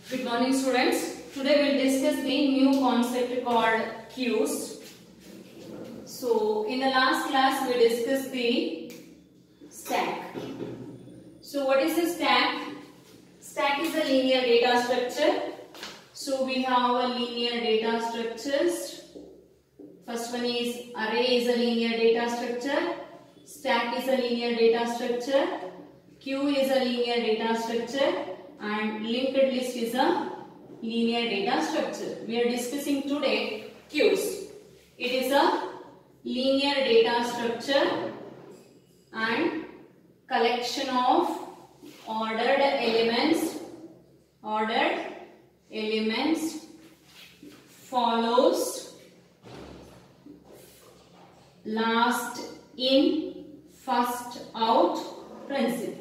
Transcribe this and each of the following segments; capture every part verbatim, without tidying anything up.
Good morning, students. Today we will discuss the new concept called queues. So in the last class we discussed the stack. So what is a stack? Stack is a linear data structure. So we have a linear data structures. First one is array is a linear data structure. Stack is a linear data structure. Queue is a linear data structure. And linked list is a linear data structure. We are discussing today queues. It is a linear data structure and collection of ordered elements. Ordered elements follows last in, first out principle.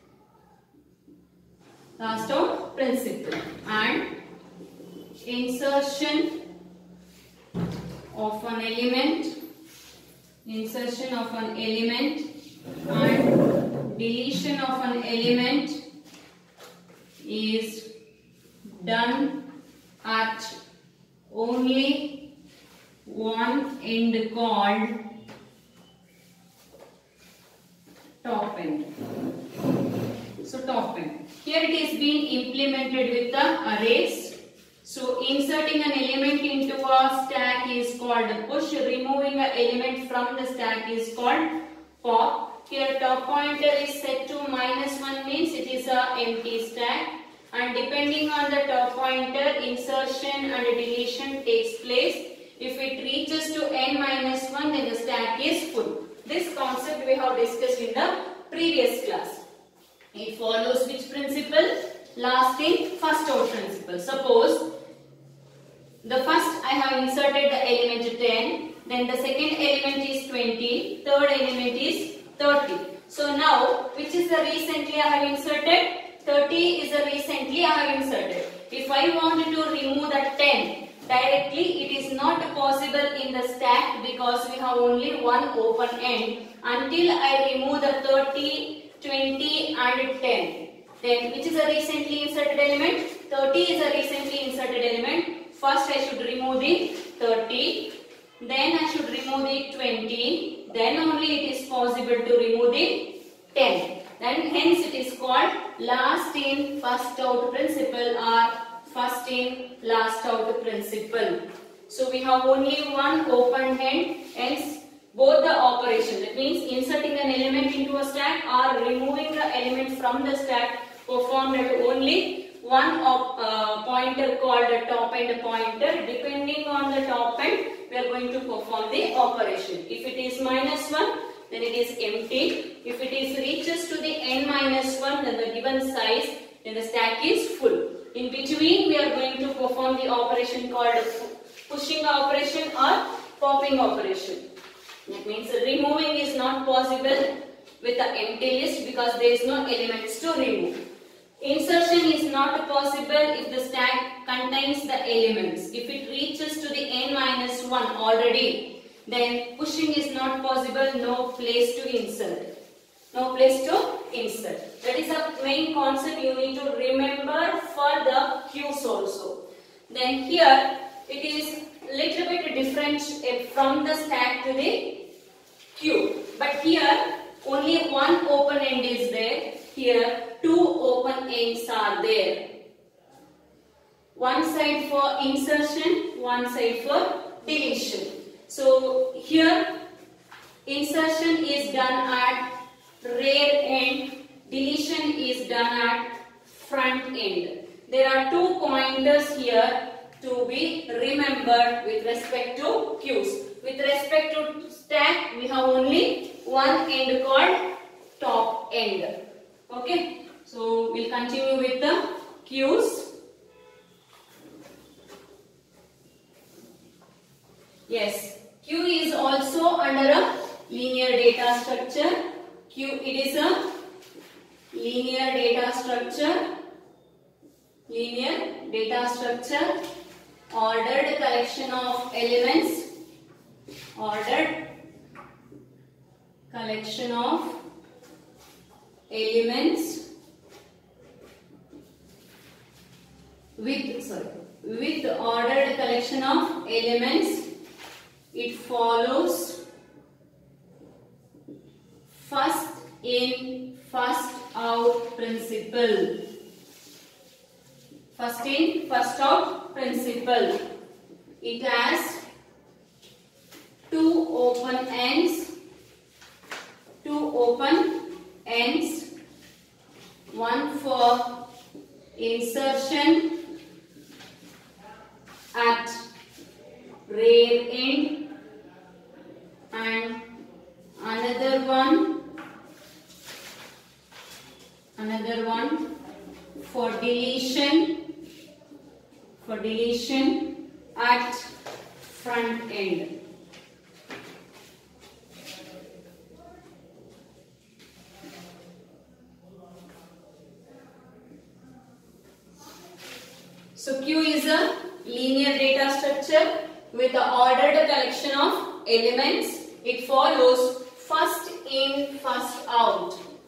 Last out principle and insertion of an element, insertion of an element and deletion of an element is done at only one end called top end. So top end. Here it is being implemented with the arrays. So inserting an element into a stack is called push. Removing an element from the stack is called pop. Here top pointer is set to minus one means it is a empty stack. And depending on the top pointer, insertion and deletion takes place. If it reaches to n minus one, then the stack is full. This concept we have discussed in the previous class. It follows which principle? Last in, first out principle. Suppose the first I have inserted the element ten, then the second element is twenty, third element is thirty. So now, which is the recently I have inserted? thirty is the recently I have inserted. If I wanted to remove the ten directly, it is not possible in the stack because we have only one open end until I remove the thirty, twenty and ten. Then which is a recently inserted element? thirty is a recently inserted element. First I should remove the thirty, then I should remove the twenty, then only it is possible to remove the ten. Then hence it is called last in first out principle or first in last out principle. So we have only one open end, hence both the operation, that means inserting an element into a stack or removing the element from the stack performed at only one op, uh, pointer called a top end pointer. Depending on the top end, we are going to perform the operation. If it is minus one, then it is empty. If it is reaches to the n minus one, then the given size, then the stack is full. In between, we are going to perform the operation called pushing operation or popping operation. That means removing is not possible with the empty list because there is no elements to remove. Insertion is not possible if the stack contains the elements. If it reaches to the n minus one already, then pushing is not possible, no place to insert. No place to insert. That is a main concept you need to remember for the queues also. Then here it is little bit different from the stack to the queue. But here only one open end is there. Here two open ends are there. One side for insertion, one side for deletion. So here insertion is done at rear end, deletion is done at front end. There are two pointers here to be remembered with respect to queues. With respect to stack, we have only one end called top end. Okay, so we'll continue with the queues. Yes, queue is also under a linear data structure. Queue, it is a linear data structure. Linear data structure. Ordered collection of elements. Ordered collection of elements with sorry with ordered collection of elements, it follows first in first out principle. First in first out principle. It has two open ends, two open ends, one for insertion at rear end and another one another one for deletion for deletion at front end. So Q is a linear data structure with the ordered collection of elements. It follows first in, first out.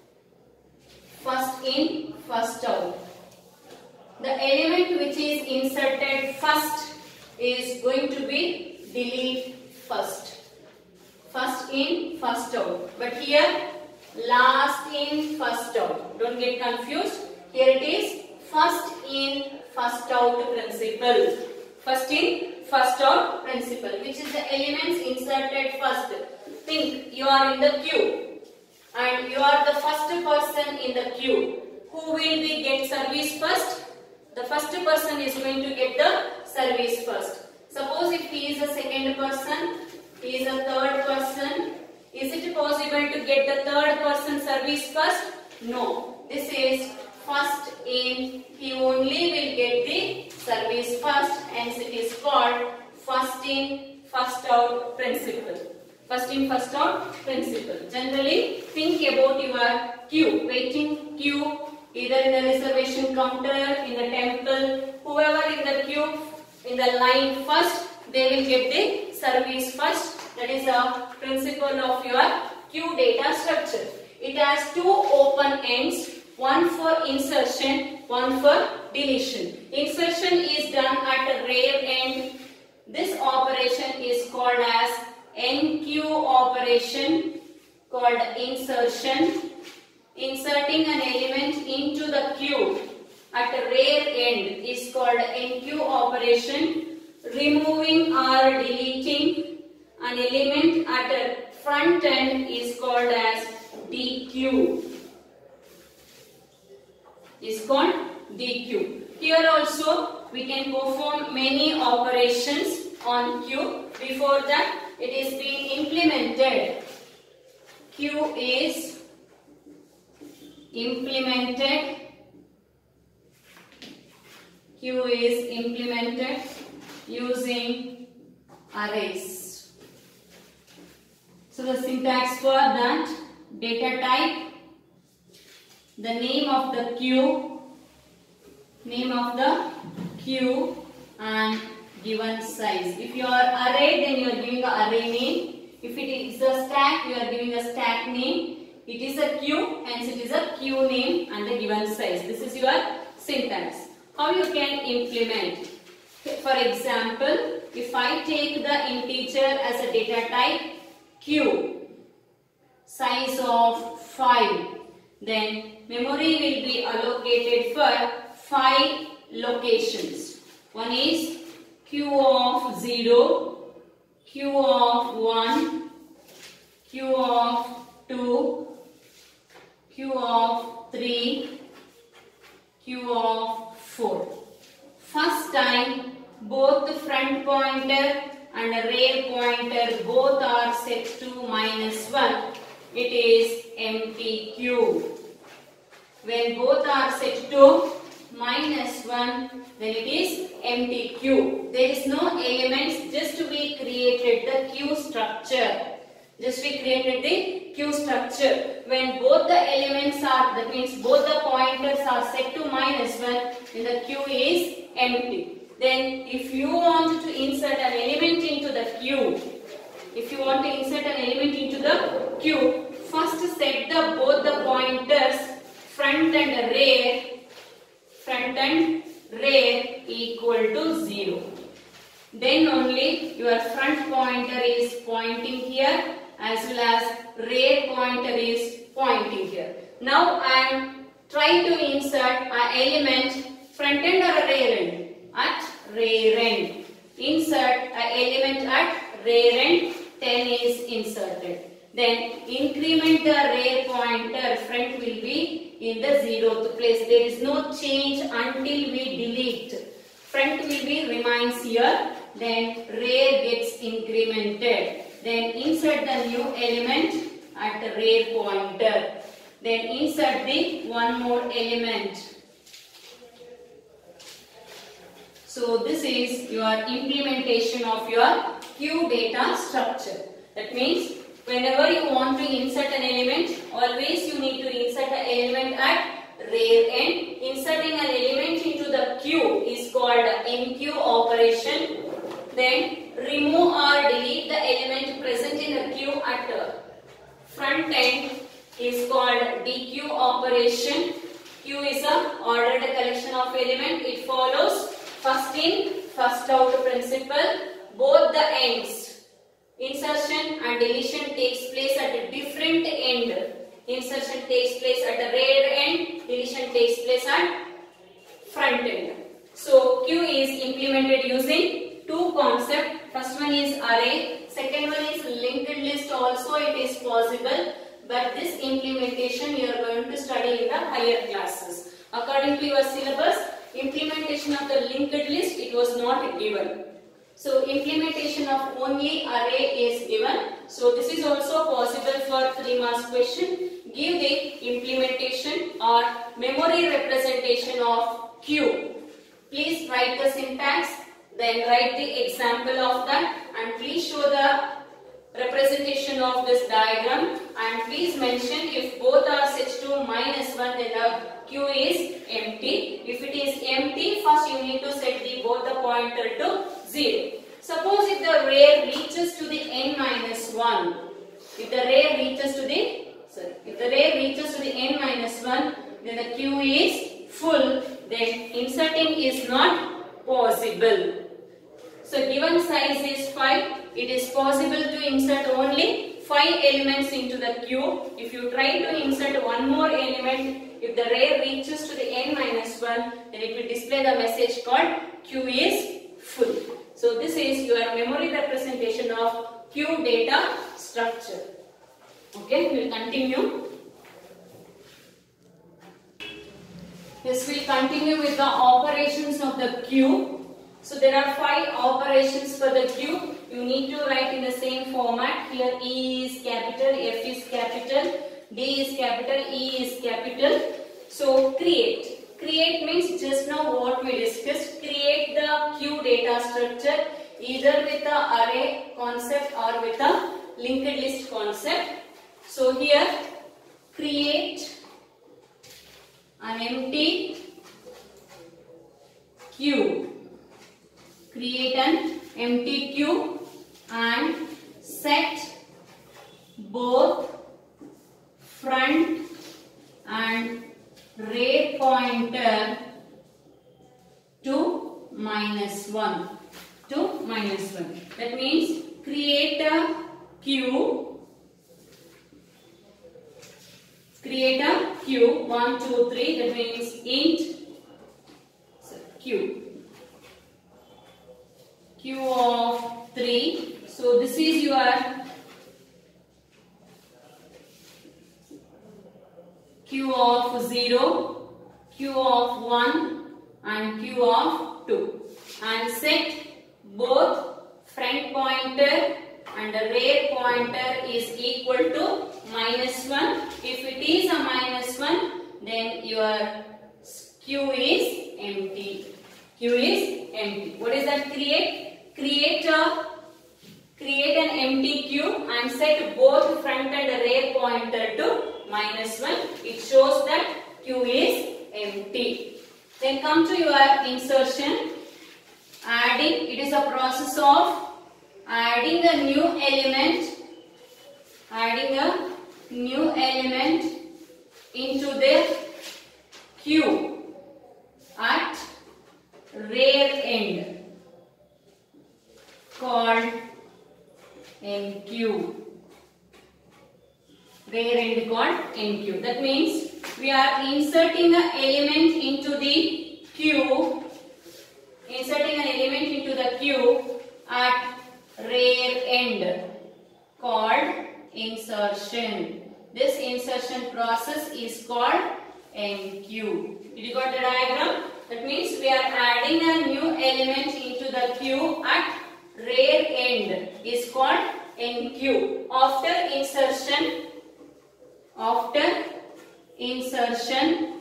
First in, first out. The element which is inserted first is going to be delete first. First in, first out. But here last in, first out. Don't get confused. Here it is first in, first out principle. First in, first out principle, which is the elements inserted first. Think you are in the queue and you are the first person in the queue. Who will be get service first? The first person is going to get the service first. Suppose if he is a second person, he is a third person. Is it possible to get the third person service first? No. This is first in, he only will get the service first, hence it is called first in, first out principle. First in, first out principle. Generally, think about your queue, waiting queue, either in the reservation counter, in the temple, whoever in the queue, in the line first, they will get the service first. That is the principle of your queue data structure. It has two open ends. One for insertion, one for deletion. Insertion is done at the rear end. This operation is called as N Q operation, called insertion. Inserting an element into the queue at the rear end is called N Q operation. Removing or deleting an element at the front end is called as D Q. Is called D Q. Here also we can perform many operations on Q. Before that, it is being implemented. Q is implemented. Q is implemented using arrays. So the syntax for that: data type, the name of the queue, name of the queue and given size. If you are array, then you are giving an array name. If it is a stack, you are giving a stack name. It is a queue, hence it is a queue name and the given size. This is your syntax. How you can implement? For example, if I take the integer as a data type q, size of five, then memory will be allocated for five locations. One is q of zero, q of one, q of two, q of three, q of four. First time both the front pointer and the rear pointer both are set to minus one. It is empty queue. When both are set to minus one, then it is empty queue. There is no elements, just we created the queue structure. Just we created the queue structure. When both the elements are, that means both the pointers are set to minus one, then the queue is empty. Then if you want to insert an element into the queue, if you want to insert an element into the queue, first set the both the pointers front and rear, front and rear equal to zero. Then only your front pointer is pointing here as well as rear pointer is pointing here. Now I am trying to insert an element front end or a rear end? At rear end. Insert an element at rear end, ten is inserted. Then increment the rear pointer, front will be in the zeroth place. There is no change until we delete. Front will be remains here. Then rear gets incremented. Then insert the new element at the rear pointer. Then insert the one more element. So this is your implementation of your Q data structure. That means whenever you want to insert an element, always you need to insert an element at rear end. Inserting an element into the queue is called M Q operation. Then remove or delete the element present in the queue at the front end is called D Q operation. Q is a ordered collection of element. It follows first in, first out principle. Both the ends, insertion and deletion takes place at a different end. Insertion takes place at the rear end, deletion takes place at front end. So Q is implemented using two concepts. First one is array, second one is linked list. Also it is possible, but this implementation you are going to study in the higher classes. According to your syllabus, implementation of the linked list, it was not given. So implementation of only array is given. So this is also possible for three marks question. Give the implementation or memory representation of Q. Please write the syntax, then write the example of that, and please show the representation of this diagram, and please mention if both are set to minus one, then the Q is empty. If it is empty, first you need to set the both the pointer to zero. Suppose if the rear reaches to the n minus one, if the rear reaches to the sorry, if the rear reaches to the n minus one, then the Q is full. Then inserting is not possible. So given size is five. It is possible to insert only five elements into the queue. If you try to insert one more element, if the rear reaches to the n minus one, then it will display the message called Q is full. So this is your memory representation of Q data structure. Okay, we will continue. Yes, we will continue with the operations of the queue. So there are five operations for the queue. You need to write in the same format. Here E is capital, F is capital, D is capital, E is capital. So create. Create means just now what we discussed. Create the queue data structure either with the array concept or with the linked list concept. So here create an empty queue. Create an empty queue and set both front and rear pointer to minus one. To minus one. That means create a queue. Create a queue. One, two, three. That means int queue. Queue of three. So this is your queue of zero, queue of one and queue of two, and set both front pointer and the rear pointer is equal to minus one. If it is a minus one, then your queue is empty. Queue is empty. What is that create? Create a create an empty queue and set both front and rear pointer to minus one. It shows that queue is empty. Then come to your insertion. Adding, it is a process of adding a new element, adding a new element into the queue at rear N Q. That means we are inserting an element into the queue, inserting an element into the queue at rear end called insertion. This insertion process is called N Q. Did you got the diagram? That means we are adding a new element into the queue at rear end is called N Q. After insertion, after insertion,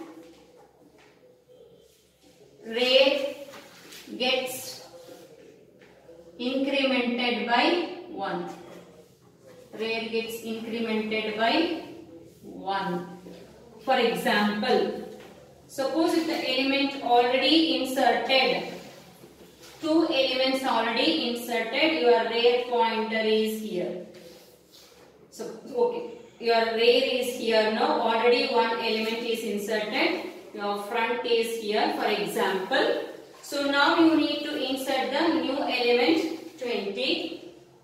rear gets incremented by one. Rear gets incremented by one. For example, suppose if the element already inserted, two elements already inserted, your rear pointer is here. So, okay, your rear is here now, already one element is inserted, your front is here, for example. So, now you need to insert the new element twenty.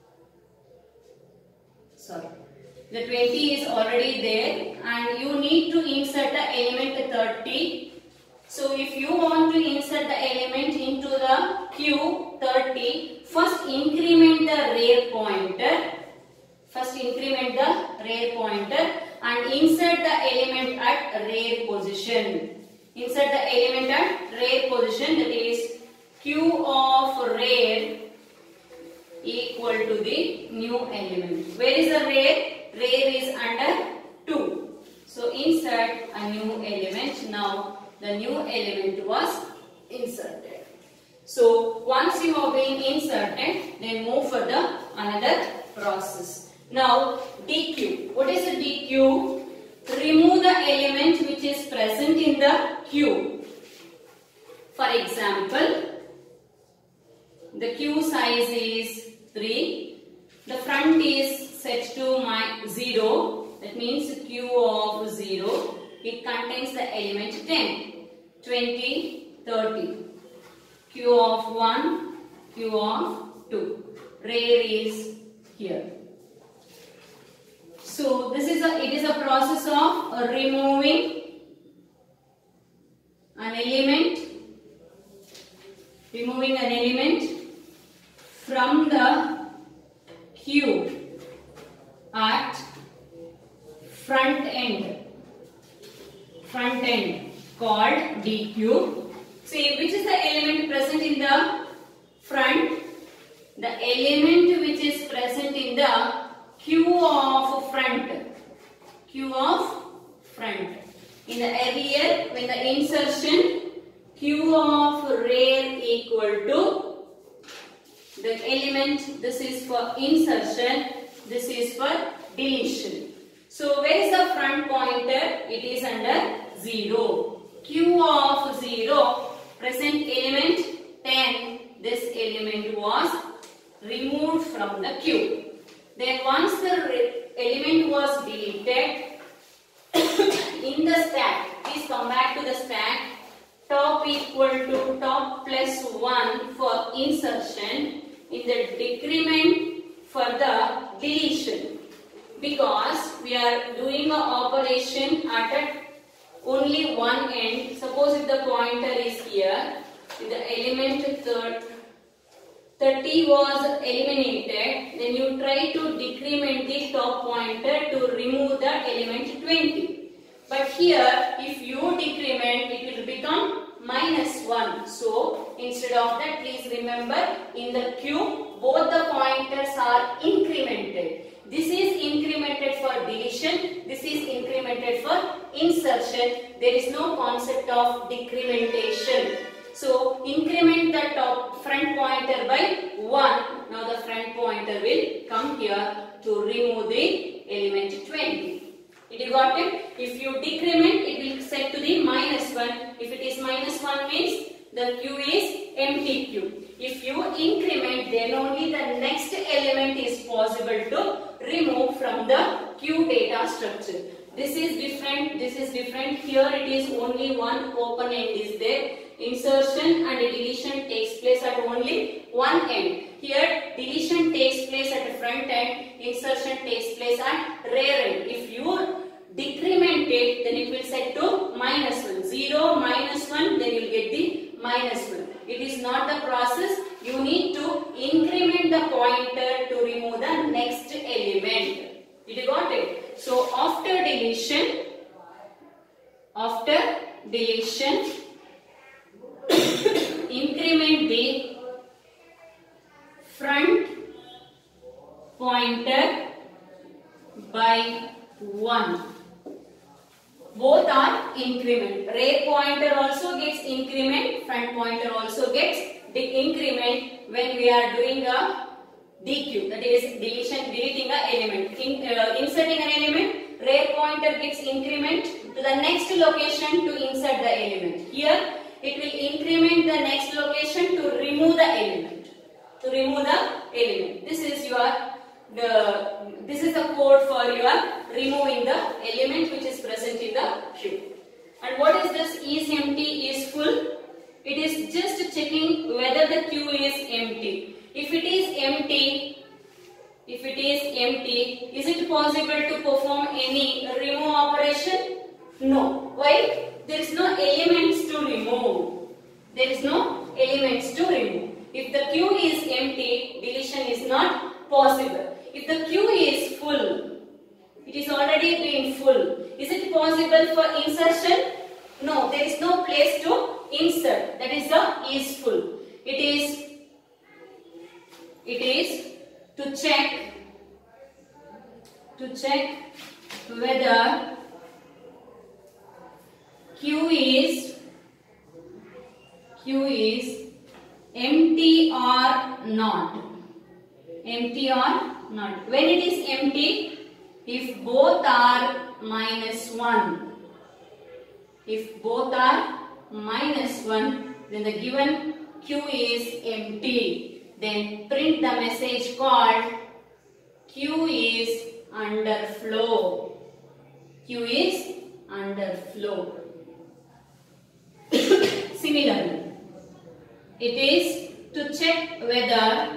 Sorry, the twenty is already there and you need to insert the element thirty. So if you want to insert the element into the queue thirty, first increment the rear pointer, first increment the rear pointer and insert the element at rear position. Insert the element at rear position, that is Q of rear equal to the new element. Where is the rear? Rear is under two. So insert a new element. Now the new element was inserted. So once you have been inserted, then move for the another process. Now D Q. What is a D Q? Remove the element which is present in the queue. For example, the queue size is three. The front is set to my zero. That means Q of zero. It contains the element ten, twenty, thirty. Q of one, Q of two. Rear is here. So this is a it is a process of uh, removing an element, removing an element from the queue at front end, front end called D Q. See, which is the element present in the front? The element which is present in the Q of front, Q of front. In the earlier, when the insertion, Q of rear equal to the element, this is for insertion, this is for deletion. So where is the front pointer? It is under zero. Q of zero, present element ten, this element was removed from the queue. Then once the element was deleted, in the stack, please come back to the stack, top equal to top plus one for insertion, in the decrement for the deletion. Because we are doing an operation at a only one end. Suppose if the pointer is here, if the element thirty was eliminated, then you try to decrement the top pointer to remove the element twenty. But here, if you decrement, it will become minus one. So, instead of that, please remember, in the queue, both the pointers are incremented. This is incremented for deletion, this is incremented for insertion. There is no concept of decrementation. So, increment the top front pointer by one. Now, the front pointer will come here to remove the element twenty. Did you got it? If you decrement, it will set to the minus one. If it is minus one means the queue is empty queue. If you increment, then only the next element is possible to remove from the queue data structure. This is different, this is different. Here it is only one open end is there. Insertion and deletion takes place at only one end. Here deletion takes place at the front end, insertion takes place at rear end. If you decrement it, then it will set to minus one. zero, minus one, then you will get the minus one. It is not the process. You need to increment the pointer to remove the next element. Did you got it? So after deletion, after deletion, increment the front pointer by one. Both are increment. Rear pointer also gets increment, front pointer also gets the increment when we are doing a D Q, that is deletion, deleting an element. In, uh, inserting an element, rear pointer gets increment to the next location to insert the element. Here it will increment the next location to remove the element. To remove the element. This is your the this is the code for your removing the element which is present in the queue. And what is this is empty, is full? It is just checking whether the queue is empty. If it is empty, if it is empty, is it possible to perform any remove operation? No. Why? There is no elements to remove. There is no elements to remove. If the queue is empty, deletion is not possible. If the queue is full, it is already been full. Is it possible for insertion? No, there is no place to insert. That is the is full. It is it is to check to check whether queue is queue is empty or not. Empty or not. When it is empty, if both are minus one, if both are minus one, then the given queue is empty. Then print the message called queue is under flow. Queue is under flow. Similarly, it is to check whether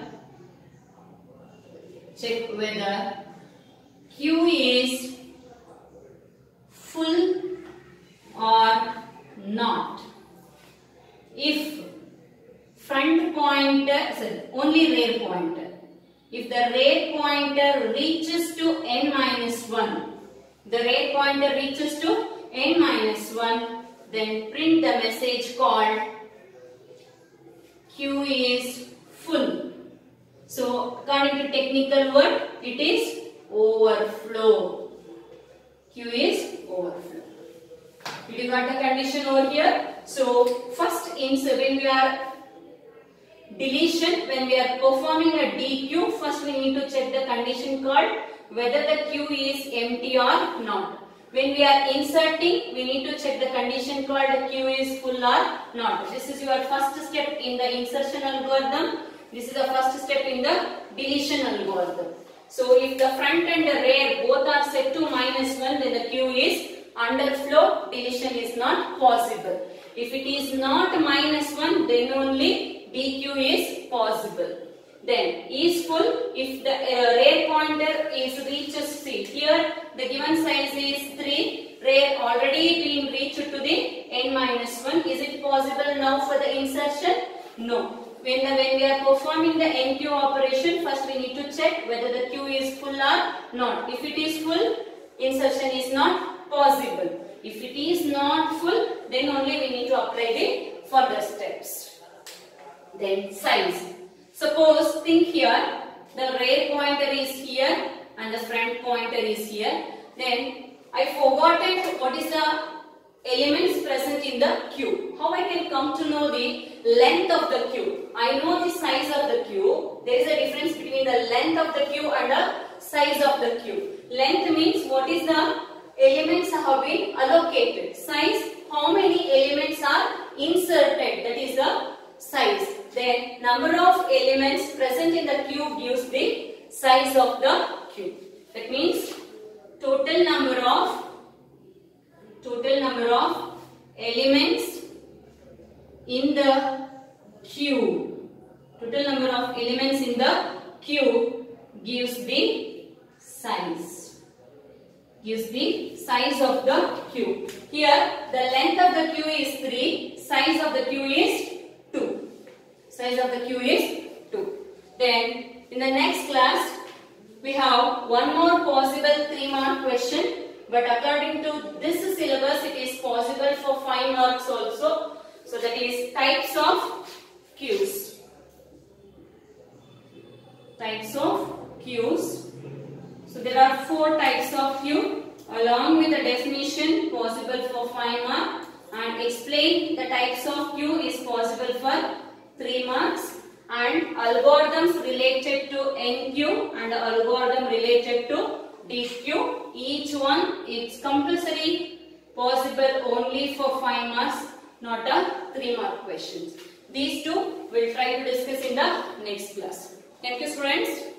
check whether queue is full or not. If front pointer, sorry, only rear pointer. If the rear pointer reaches to n minus one, the rear pointer reaches to n minus one, then print the message called queue is full. So according to technical word, it is overflow. Queue is overflow. Did you got the condition over here? So first insert, when we are deletion, when we are performing a D Q, first we need to check the condition called whether the queue is empty or not. When we are inserting, we need to check the condition called the queue is full or not. This is your first step in the insertion algorithm. This is the first step in the deletion algorithm. So if the front and the rear both are set to minus one, then the queue is underflow, deletion is not possible. If it is not minus one, then only D Q is possible. Then is full, if the uh, rear pointer is reaches, see here the given size is three, rear already been reached to the n minus one. Is it possible now for the insertion? No. When, the, when we are performing the N Q operation, first we need to check whether the queue is full or not. If it is full, insertion is not possible. If it is not full, then only we need to apply the further steps. Then size. Suppose, think here, the rear pointer is here and the front pointer is here. Then I forgotten what is the elements present in the queue. How I can come to know the length of the queue? I know the size of the queue. There is a difference between the length of the queue and the size of the queue. Length means what is the elements have been allocated. Size, how many elements are inserted, that is the size. Then number of elements present in the queue gives the size of the queue. That means total number of total number of elements in the queue. Total number of elements in the queue gives the size. is the size of the queue. Here the length of the queue is three, size of the queue is two. Size of the queue is two. Then in the next class we have one more possible three mark question, but according to this syllabus it is possible for five marks also. So that is types of queues. Types of queues. So there are four types of queue along with the definition possible for five marks, and explain the types of queue is possible for three marks, and algorithms related to N queue and algorithm related to D queue. Each one is compulsory possible only for five marks, not a three mark questions. These two we'll try to discuss in the next class. Thank you, students.